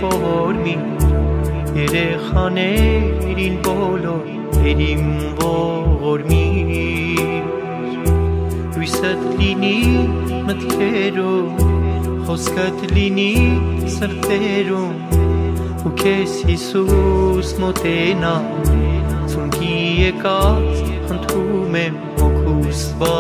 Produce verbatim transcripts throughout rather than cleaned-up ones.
ողորմի երեխաներին բոլոր երիմ ողորմիր հույսդ լինի մտքերում խոսքդ լինի սրտերում ու քեզ Հիսուս մոտենա ծունկի եկած խնդրում եմ հոգուս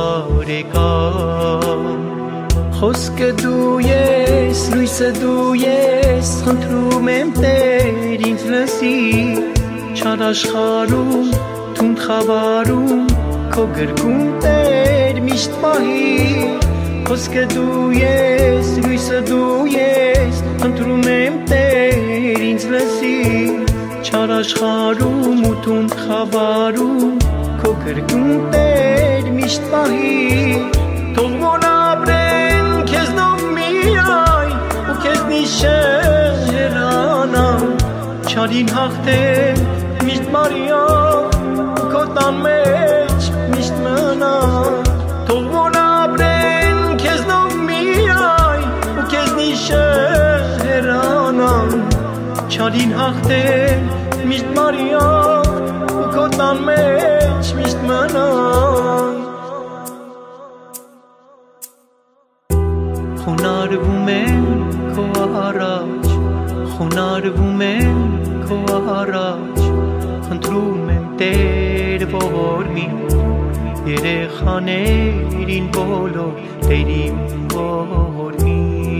բարեկամ Խոսքը դու ես, լույսը դու ես, խնդրում եմ Տեր ինձ լսի Չար աշխարհում, թունդ խավարում, քո գրկում Տեր միշտ պահի Խոսքը դու ես, լույսը դու ես, խնդրում եմ Տեր ինձ լսի Չար աշխարհում ու թունդ խավարում, քո գրկում Տեր միշտ պահի Թող որ ապրեն քեզնով միայն ու քեզնից շերանամ Չարին հաղթեն միշտ Մարիամ քո տան մեջ միշտ մնամ Թող որ ապրեն քեզնով միայն ու քեզնից շերանամ Չարին հաղթեն միշտ Մարիամ ու քո տան մեջ միշտ մնամ Խոնարհվում եմ քո առաջ, խոնարհվում եմ քո առաջ, խնդրում եմ Տեր ողորմի, երեխաներին բոլոր Տեր իմ ողորմի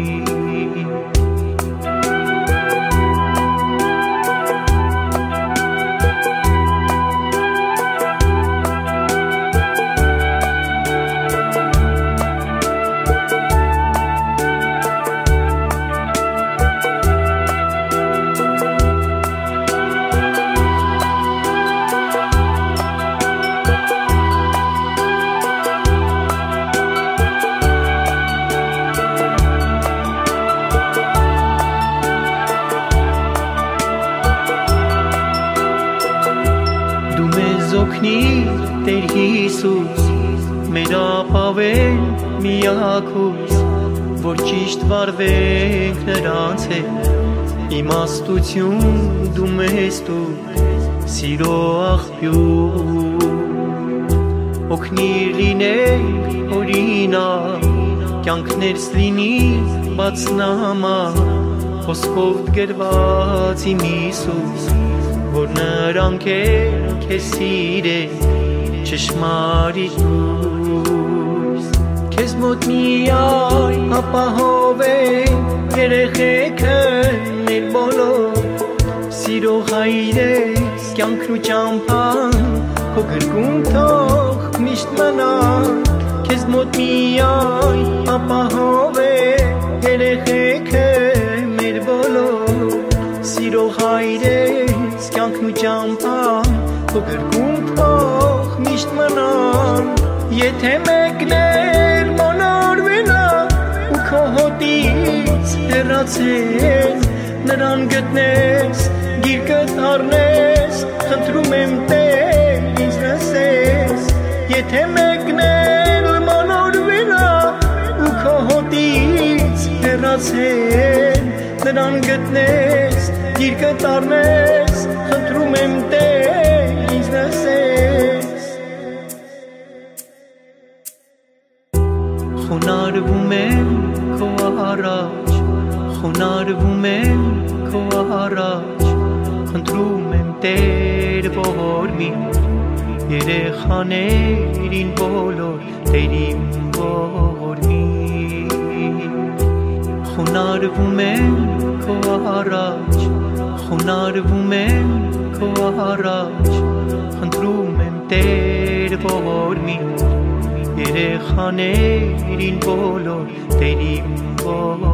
Օգնիր Տեր Հիսուս մեր ապավեն միակույս որ ճիշտ վարվենք նրանց հետ իմաստություն դու մեզ տուր սիրո աղբյուր Օգնիր լինենք օրինակ կյանքներս լինի բաց նամակ խոսքով գրված իմ Հիսուս որ նրանք էլ քեզ սիրեն ճշմարիտ լույս Քեզ մոտ միայն ապահովեն երեխեքը մեր բոլոր Սիրո Հայր ես կյանքն ու ճամփան քո գրկում թող միշտ մնա Քեզ մոտ միայն ապահովեն երեխեքը մեր բոլոր Սիրո Հայր ես կյանքն ու ճամփան քո գրկում թող միշտ մնան Եթե մեկներ մոլորվենա ու քո հոտից հեռացեն նրան գտնես գիրկդ առնես խնդրում եմ Տեր ինձ լսես Եթե մեկներ մոլորվենա ու քո հոտից հեռացեն նրան գտնես գիրկդ առնես խնդրում եմ Տեր ինձ լսես Խոնարհվում եմ քո առաջ խոնարհվում եմ քո առաջ խնդրում եմ Տեր ողորմի երեխաներին բոլոր Տեր իմ ողորմի Խոնարհվում եմ քո առաջ խոնարհվում եմ քո առաջ խնդրում եմ Տեր ողորմի երեխաներին բոլոր Տեր իմ ողորմի